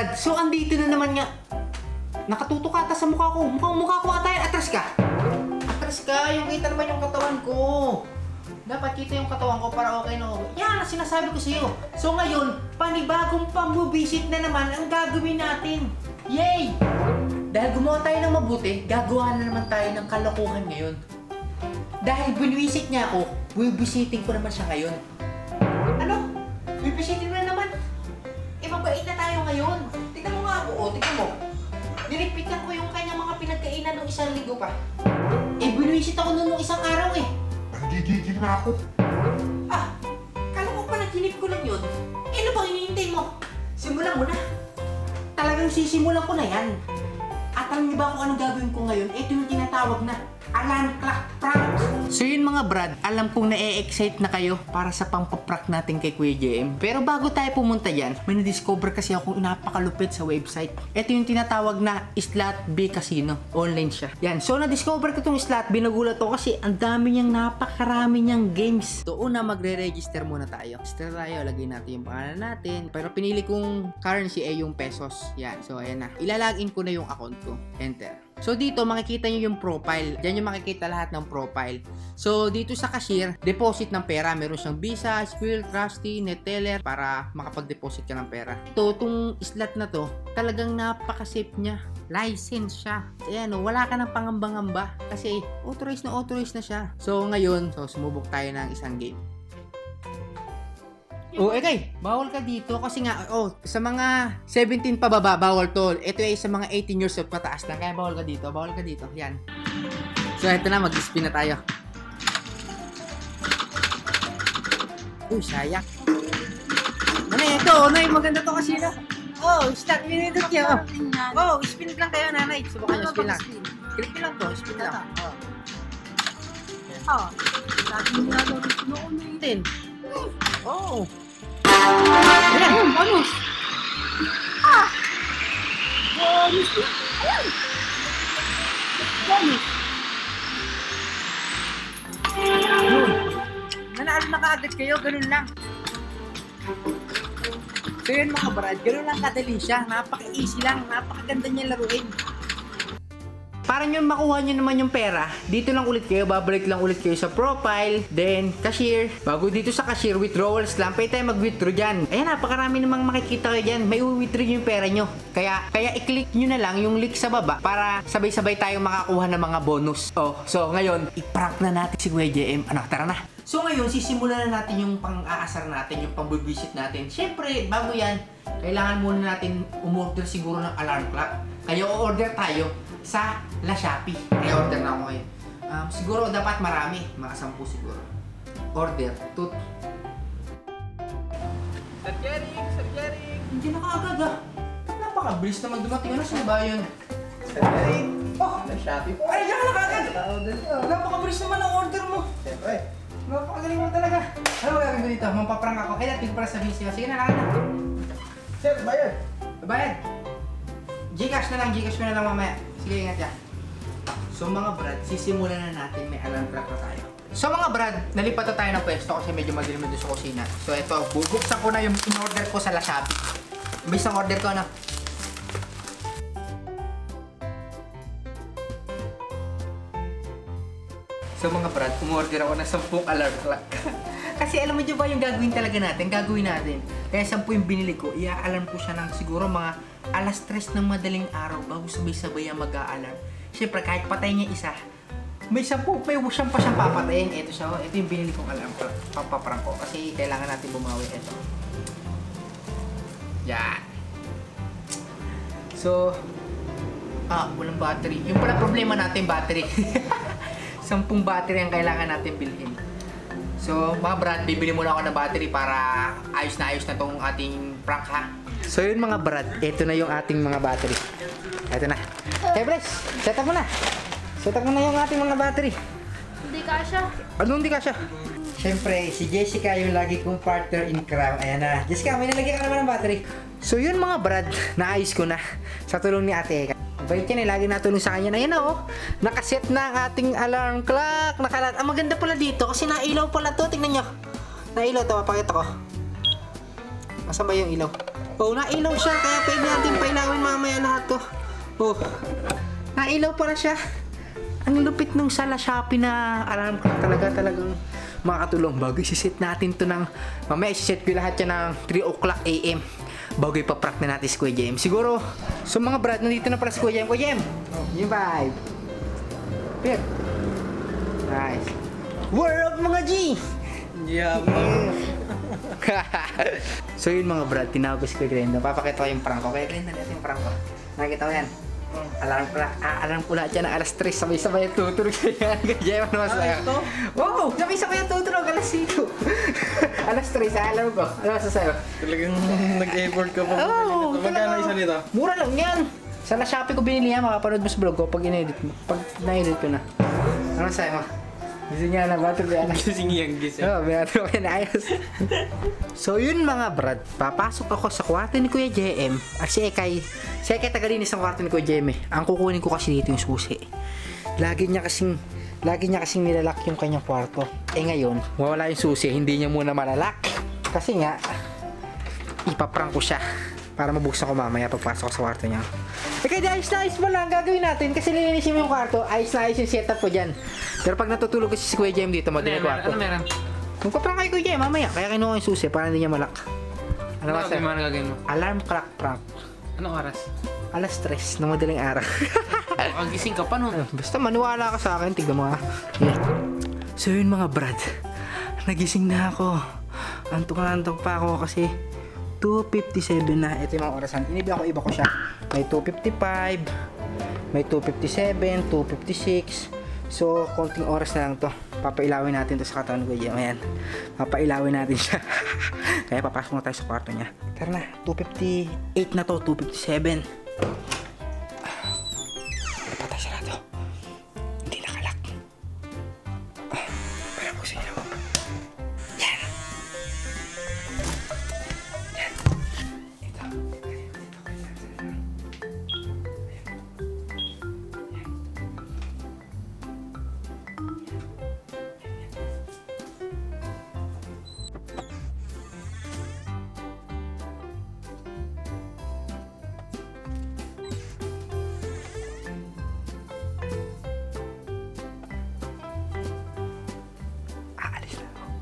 Brad, so andito na naman nga. Nakatutok ata sa mukha ko. Mukhang mukha ko ata yan. Atras ka. Atras ka. Yung kita naman yung katawan ko. Dapat kita yung katawan ko para okay na okay. Yan, sinasabi ko sa'yo. So ngayon, panibagong pambubisit na naman ang gagawin natin. Yay! Dahil gumawa tayo ng mabuti, gagawa na naman tayo ng kalokohan ngayon. Dahil binwisit niya ako, bibisitin ko naman siya ngayon. Ano? Bibisitin mo na naman? Eh, mabait na tayo ngayon. Tignan mo nga ako, o, tignan mo. Niligpitan ko yung kanyang mga pinagkainan nung isang linggo pa. Eh, binwisit ako nung isang araw eh. Nagigigil na ako. Ah, kala ko pa naginip ko lang yun. Eh, ano bang hinihintay mo? Simulan mo na. Talagang sisimulan ko na yan. At alam niyo ba kung anong gagawin ko ngayon? Ito yung tinatawag na alarm clock prank. So yun mga Brad, alam kong na-excite na kayo para sa pampaprank natin kay Kuya JM. Pero bago tayo pumunta dyan, may na-discover kasi akong napakalupit sa website. Ito yung tinatawag na Slot B Casino. Online siya. Yan. So na-discover ko tong Slot B, nagulat ko kasi ang dami niyang, napakarami niyang games. So una, magre-register muna tayo. Register tayo, lagay natin yung pangalan natin. Pero pinili kong currency ay yung pesos. Yan. So ayan na. Ilalagin ko na yung account ko. Enter. So dito makikita nyo yung profile. Diyan yung makikita lahat ng profile. So dito sa cashier, deposit ng pera. Meron siyang Visa, Skrill, Trusty, Neteller para makapag-deposit ka ng pera. Ito, itong slot na to, talagang napaka-safe niya. License siya. Ayan o, wala ka ng pangamba-ngamba kasi authorized na siya. So ngayon, sumubok tayo ng isang game. Oh, okay. Bawal ka dito kasi nga, sa mga 17 pababa, bawal to. Ito ay sa mga 18 years old pataas lang. Kaya bawal ka dito. Yan. So, ito na. Mag-spin na tayo. Uy, sayang. Nanay, ito. Nanay, maganda to kasi na. Start minute niya. Spin lang kayo, nanay. Subukan nyo, spin lang. Click lang to. Spin lang. Lagi nyo na noon eh. 10. Ayan, bonus. Bonus. Bonus. Yun. Nanalo na kaagad kayo, ganun lang. So yun mga Brad, ganun lang kadali siya. Napaka-easy lang, napakaganda niya laruin. Para nyo makuha nyo naman yung pera, dito lang ulit kayo, babalik lang ulit kayo sa profile, then cashier. Bago dito sa cashier, withdrawals lang, pwede tayo mag-withdraw dyan. Ayan, napakarami namang makikita kayo dyan, may withdraw yung pera nyo. Kaya i-click nyo na lang yung link sa baba para sabay-sabay tayo makakuha ng mga bonus. So ngayon, i-prank na natin si Kuya JM. Tara na. So ngayon, sisimulan na natin yung pang-aasar natin, yung pang-visit natin. Siyempre, bago yan, kailangan muna natin umorder siguro ng alarm clock. Kaya o-order tayo sa La Shopee. Kaya order na ako ngayon. Siguro dapat marami. Mga 10 siguro. Order. Sir Jering! Hindi na kaagad napakabilis naman dumating. Ano sino ba yun? Sir Eric! La Shopee po. Ay, diyan ka na kaagad! Napakabilis naman ang order mo. Siyempre. Napakagaling mo talaga. Ano gagawin ko dito? Mampaprank ako. Ay, natin ko para sabihin siya. Sige na, lakad na. Sir, bayad. Bayad. Gcash ko na lang mamaya. Sige, ingat yan. So mga Brad, sisimulan na natin. May alarm clock na tayo. So mga Brad, nalipat na tayo ng pwesto kasi medyo madilim na doon sa kusina. So ito, bubuksan ko na yung in-order ko sa La Shopee. Imbis ang order ko na. So mga Brad, umorder ako ng 10 alarm clock. Kasi alam mo dyan ba yung gagawin talaga natin? Gagawin natin. Kaya 10 yung binili ko, i-alarm ko siya ng siguro mga alas 3 ng madaling araw bago sabay-sabay ang mag-a-alarm. Siyempre kahit patay niya isa, may 10 pa siyang papatayin. Ito siya, ito yung binili kong alarm clock. Papaprank ko kasi kailangan natin bumawi. Ito. Yan. So, walang battery. Yung pala problema natin, battery. 10 battery ang kailangan natin bilhin. So, mga Brad, bibili muna ako ng battery para ayos na tong ating prank ha. So yun mga Brad, ito na yung ating mga battery. Ito na. Hey Bless, set up mo na. Set up mo na yung ating mga battery. Hindi kasya. Ano hindi kasya? Siyempre, si Jessica yung lagi kong partner in crime. Ayan na. Jessica, may nalagyan ka naman ng battery. So yun mga Brad, naayos ko na sa tulong ni Ate Eka. Bait yan eh, lagi natulong sa kanya na yun nakaset na ang ating alarm clock. Ang maganda pala dito kasi nailaw pala to. Tingnan nyo. Nailaw to, papakita ko. Nasaan ba yung ilaw? Oh, nailaw siya. Kaya pwede natin pailawin mamaya lahat to. Oh, nailaw pala siya. Ang lupit nung sa La Shopee na alam ko talagang makatulong. Bago isiset natin to ng... Mamaya isiset ko lahat yan ng 3 o'clock AM. Bago ipaprank na natin si Kuya Jem. Siguro, so mga brad, nandito na pala si Kuya Jem. Kuya Jem! Yung vibe. Pier. Nice. Word up mga G! Yeah, So yun mga brad, tinawag ko si Kuya Glenda. Papakita ko yung prank ko. Kuya Glenda, ito yung prank ko. Nakikita mo yan? Alarm ko lahat yan ng alas 3. Sabay-sabay yung tutulog siya. Kaya ano masaya? Wow! Sabay-sabay yung tutulog. Alas 5. Alas 3 sa alarm ko. Ano masasayo? Talagang nag-effort ka pa. Oo! Magkano isa nito? Mura lang yan. Sa La Shopee ko binili yan. Makapanood mo sa vlog ko pag in-edit mo. Pag na-edit ko na. Ano masasayo mo? Gising nga na, bato ba yan? Gising yung gising. Oo, binato ko yan ayos. So yun mga brad, papasok ako sa kwarto ni Kuya JM. Si Ekay tagalinis ng kwarto ni Kuya JM eh. Ang kukunin ko kasi dito yung susi. Lagi niya kasing nilalak yung kanyang kwarto. Eh ngayon, wala yung susi, hindi niya muna malalak. Kasi nga, ipaprank ko siya. Para mabuksan ko mamaya pagpasok ko sa kwarto niya. Eh kaya ayos na ayos mo lang gagawin natin kasi lilinisin mo yung kwarto. Ayos na ayos yung setup ko dyan. Pero pag natutulog kasi si Kuya Jem dito, madilim yung kwarto. Ano meron? Magpaprank kay Kuya Jem mamaya. Kaya kinuha yung susi para hindi niya malak. Ano ba sir? Ano gagawin mo? Alarm clock prank. Anong oras? Alas 3 ng madaling araw. Gising ka pa nun. Basta maniwala ka sa akin. Tignan mo ha. Yeah. So yun mga brad. Nagising na ako. Antok na antok pa ako kasi 2:57 na. Ito yung mga orasan. Iba ko siya. May 2:55, may 2:57, 2:56. So, konting oras na lang to. Papailawin natin to sa katawan ko. Ayan. Papailawin natin siya. Kaya papasok na tayo sa kwarto niya. Tara na. 2:58 na to. 2:57. Patay sarado. Hindi nakalak. Para po sa inyo. Yan. Aalis na ako.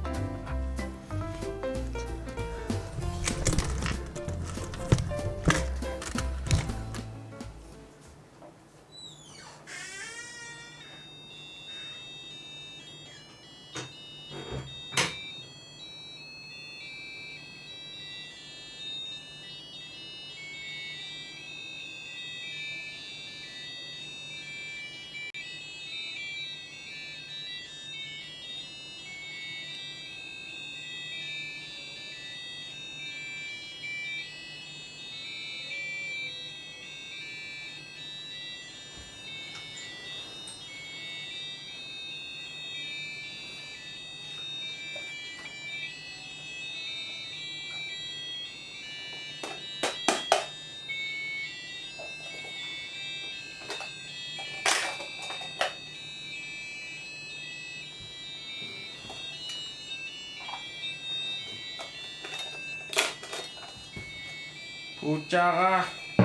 Pucha ka.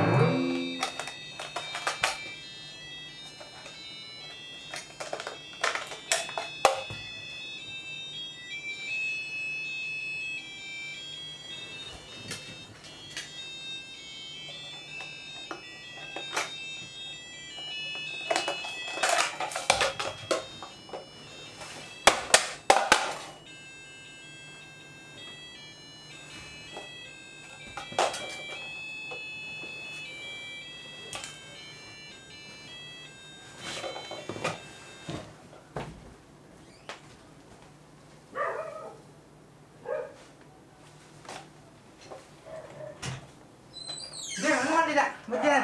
Ba't yan?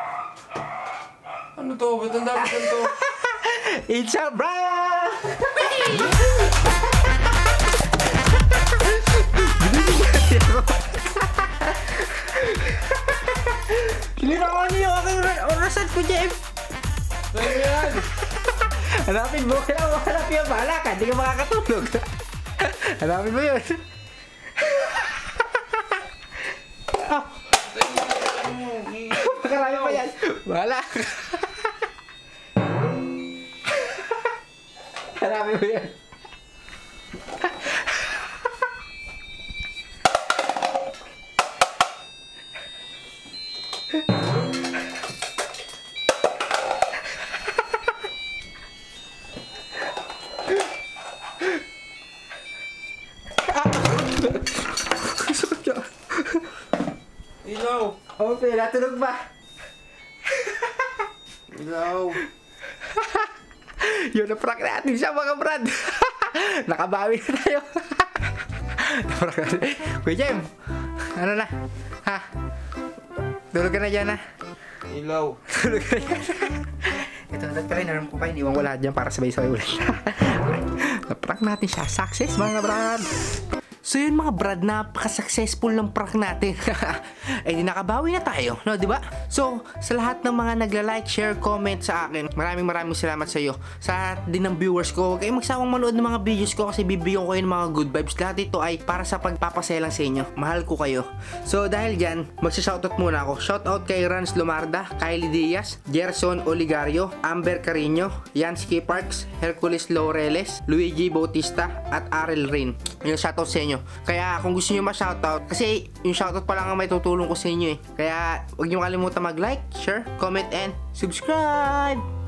Ano to? Ba't ang dami ganito? It's a brand! Linawan niyo yung aking orasan ko, Jeff! Saan yan? Hanapin mo, kailangan mo hanapin yung bahala ka, hindi ka makakatulog. Hanapin mo yun. Ah, Nakarami pa yan. Wala. Marami mo yan. Ilaw! Okay, natulog ba? Ilaw! Yun, na-prank natin siya mga brad. Nakabawi na tayo. Na-prank natin. Kuya Jem, ano na? Ha? Tulog ka na dyan ha? Ilaw! Tulog ka na dyan. Ito na pa rin, naram ko pa, iniwan ko lahat dyan para sabay-sabay ulit. Na-prank natin siya. Success mga brad. So yun mga brad, napaka-successful ng prank natin. Eh di nakabawi na tayo, no, di ba? So, sa lahat ng mga nagla-like, share, comment sa akin, maraming salamat sa iyo. Sa lahat din ng viewers ko, huwag kayong magsawang manood ng mga videos ko kasi bibigyan ko kayo ng mga good vibes. Lahat ito ay para sa pagpapasaya lang sa inyo. Mahal ko kayo. So, dahil dyan, magsa-shoutout muna ako. Shoutout kay Rans Lumarda, Kylie Diaz, Gerson Oligario, Amber Carino, Yansky Parks, Hercules Laureles, Luigi Bautista, at Arel Rain. Yung shoutout sa inyo. Kaya kung gusto nyo ma-shoutout, kasi yung shoutout pa lang ang may tutulong ko sa inyo eh. Kaya huwag nyo kalimutan mag-like, share, comment, and subscribe!